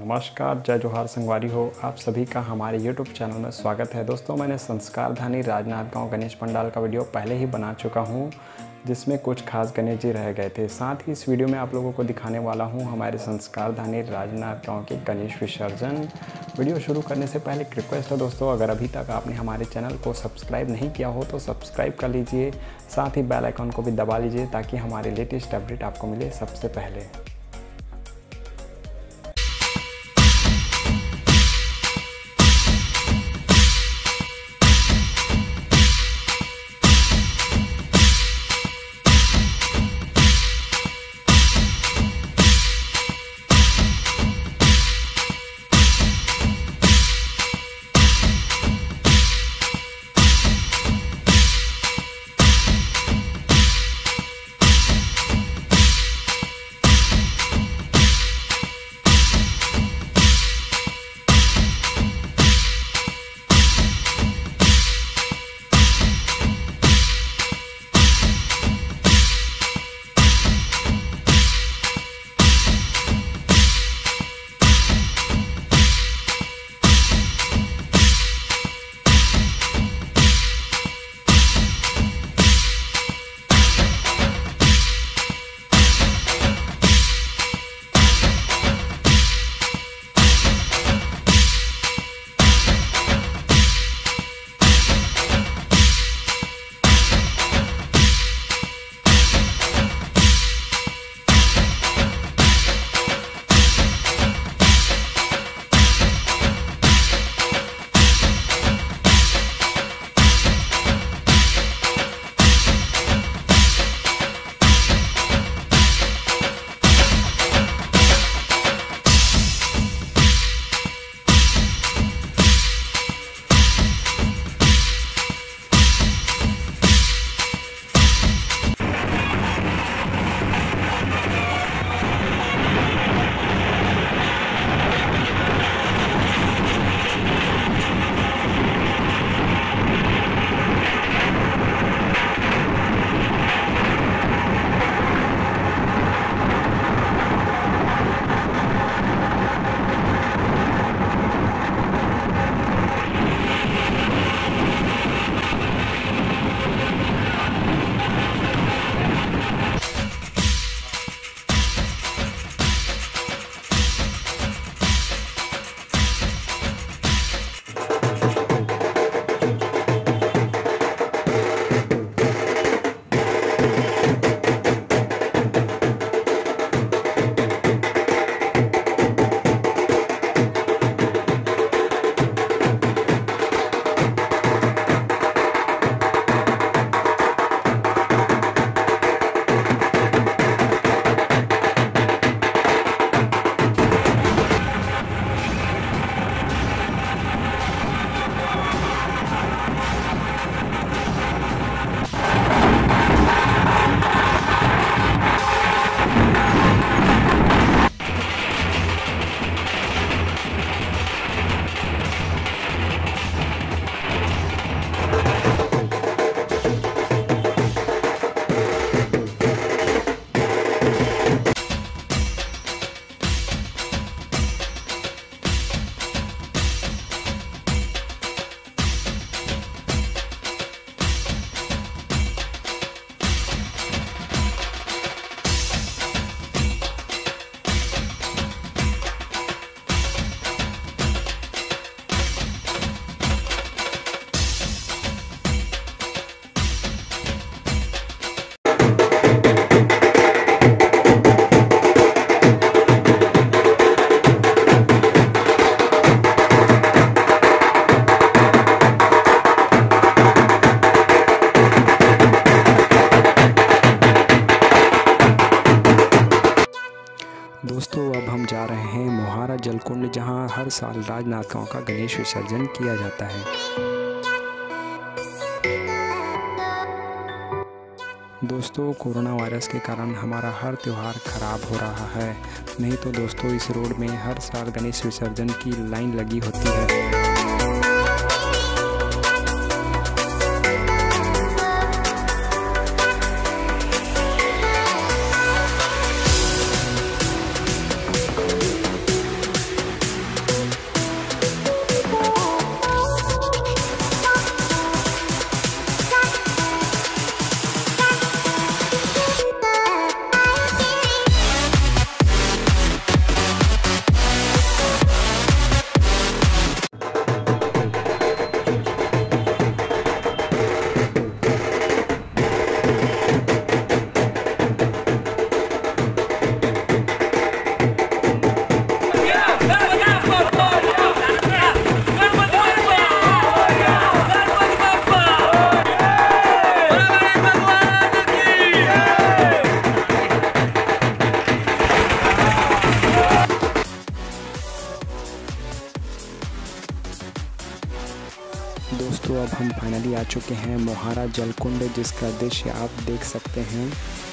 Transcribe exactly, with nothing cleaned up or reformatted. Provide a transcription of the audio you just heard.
नमस्कार, जय जोहार संगवारी हो। आप सभी का हमारे यूट्यूब चैनल में स्वागत है। दोस्तों, मैंने संस्कारधानी राजनांदगांव गणेश पंडाल का वीडियो पहले ही बना चुका हूं, जिसमें कुछ खास गणेश जी रह गए थे। साथ ही इस वीडियो में आप लोगों को दिखाने वाला हूं हमारे संस्कारधानी राजनांदगांव के गणेश विसर्जन। वीडियो शुरू करने से पहले एक रिक्वेस्ट है दोस्तों, अगर अभी तक आपने हमारे चैनल को सब्सक्राइब नहीं किया हो तो सब्सक्राइब कर लीजिए, साथ ही बेल आइकन को भी दबा लीजिए ताकि हमारे लेटेस्ट अपडेट आपको मिले सबसे पहले। दोस्तों, अब हम जा रहे हैं मोहारा जलकुंड, जहां हर साल राजनांदगांव का गणेश विसर्जन किया जाता है। दोस्तों, कोरोना वायरस के कारण हमारा हर त्यौहार खराब हो रहा है, नहीं तो दोस्तों इस रोड में हर साल गणेश विसर्जन की लाइन लगी होती है। अब हम फाइनली आ चुके हैं मोहारा जलकुंड, जिसका दृश्य आप देख सकते हैं।